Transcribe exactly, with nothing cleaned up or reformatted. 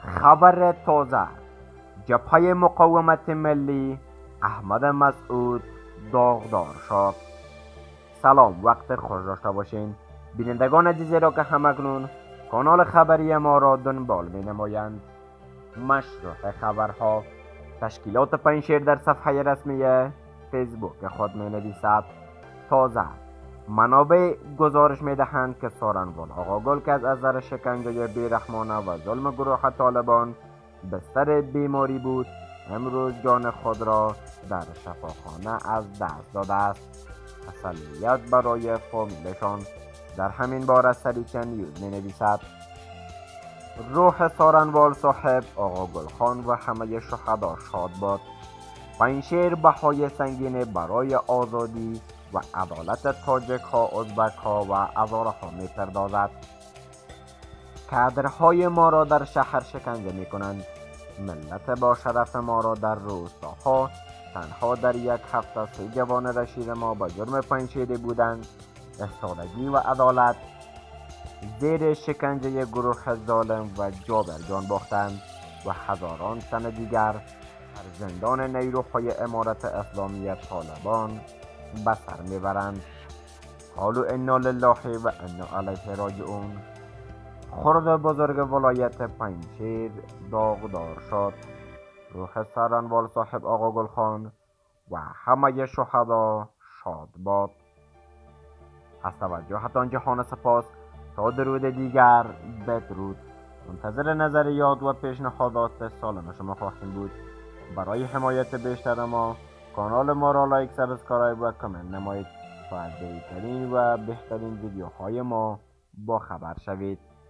خبر تازه: جبهه مقاومت ملی احمد مسعود داغدار شد. سلام، وقت خوش داشته باشین بینندگان عزیزی را که همکنون کانال خبری ما را دنبال می نمایند. مشروع خبرها: تشکیلات پنجشیر در صفحه رسمی فیسبوک خود می نویسد تازه. منابع گزارش می دهند که سارنوال آقاگل که از اثر شکنجه بیرحمانه و ظلم گروه طالبان بستر بیماری بود، امروز جان خود را در شفاخانه از دست داده است. تسلیت برای فامیلشان. در همین باره سریچ نیوز می نویسد روح سارنوال صاحب، آقاگل خان و همه شهدا شاد باد. پنجشیر بهای سنگین برای آزادی و عدالت تاجک ها، ازبک ها و هزاره ها می پردازد. کادرهای ما را در شهر شکنجه می کنند. ملت با شرف ما را در روستاها تنها در یک هفته سه جوان رشید ما به جرم پنجشیری بودند. استادگی و عدالت زیر شکنجه گروه ظالم و جابر جان باختند و هزاران تن دیگر در زندان نیروهای امارت اسلامی طالبان به سر میبرند. قالوا انا لله و انا الیه راجعون. خرد بزرگ ولایت پنجشیر داغدار شد. روح سارنوال صاحب آقاگل خان و همه شهدا شاد باد. از توجهتان جهان سپاس. تا درود دیگر بدرود. منتظر نظریات و پیشنهادات سالم شما خواهیم بود. برای حمایت بیشتر ما کانال ما را لایک، سابسکرایب و کامنت نمایید تا از جدیدترین و بهترین ویدیوهای ما با خبر شوید.